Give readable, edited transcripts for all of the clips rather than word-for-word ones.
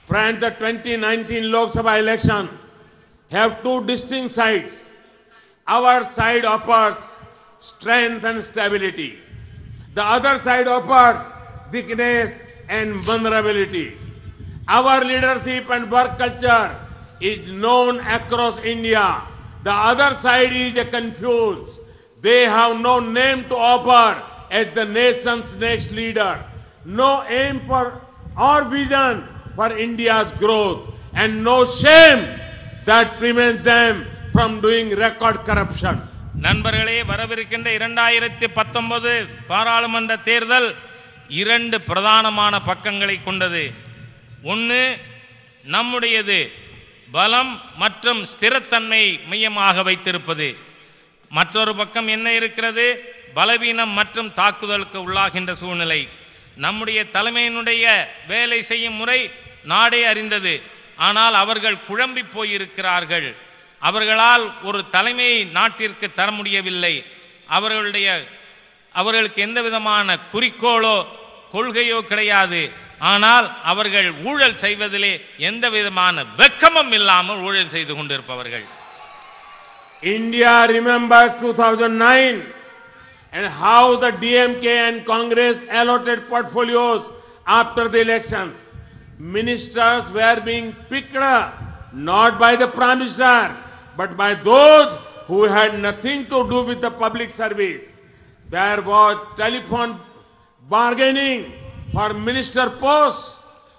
Friends, the 2019 Lok Sabha election have two distinct sides. Our side offers strength and stability. The other side offers weakness and vulnerability. Our leadership and work culture is known across India. The other side is confused. They have no name to offer as the nation's next leader, no aim for or vision for India's growth, and no shame that prevents them from doing record corruption. நண்பர்களே, வரவிருக்கின்ற 2019 பாராளுமன்ற தேர்தல் இரண்டு பிரதானமான பக்கங்களை கொண்டது. ஒன்று நம்முடையது பலம் மற்றும் ஸ்திரத்தன்மை மையமாக வைத்திருப்பது. மற்றொரு பக்கம் என்ன இருக்கிறது? பலவீனம் மற்றும் தாக்குதலுக்கு உள்ளாகின்ற சூழ்நிலை. நம்முடைய தலைமையினுடைய வேலை செய்யும் முறை நாடே அறிந்தது. ஆனால் அவர்கள் குழம்பி போயிருக்கிறார்கள். அவர்களால் ஒரு தலைமையை நாட்டிற்கு தர முடியவில்லை. அவர்களுக்கு எந்த விதமான குறிக்கோளோ கொள்கையோ கிடையாது. ஆனால் அவர்கள் ஊழல் செய்வதிலே எந்த விதமான வெட்கமும் இல்லாமல் ஊழல் செய்து கொண்டிருப்பவர்கள். India remembers 2009 and how the DMK and Congress allotted portfolios after the elections. Ministers were being picked not by the Prime Minister but by those who had nothing to do with the public service. There was telephone bargaining for minister posts.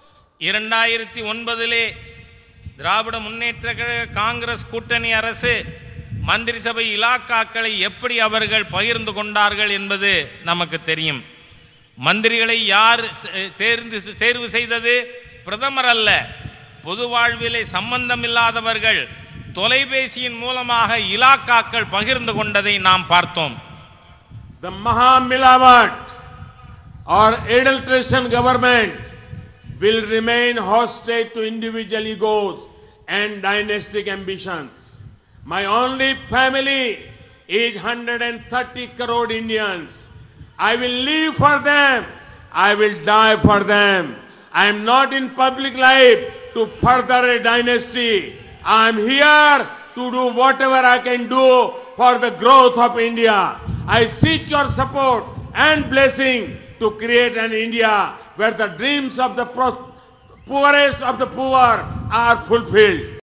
2009 Dravida Munnetra கழக காங்கிரஸ் கூட்டணி அரசு மந்திரி சபை இலாக்காக்களை எப்படி அவர்கள் பகிர்ந்து கொண்டார்கள் என்பது நமக்கு தெரியும். மந்திரிகளை யார் தேர்வு செய்தது? பிரதமர் அல்ல. பொது வாழ்விலே சம்பந்தம் இல்லாதவர்கள் தொலைபேசியின் மூலமாக இலாக்காக்கள் பகிர்ந்து கொண்டதை நாம் பார்த்தோம். The Maha Milavat or adulteration government will remain hostage to individual egos and dynastic ambitions. My only family is 130 crore Indians. I will live for them. I will die for them. I am not in public life to further a dynasty. I am here to do whatever I can do for the growth of India. I seek your support and blessing to create an India where the dreams of the poorest of the poor are fulfilled.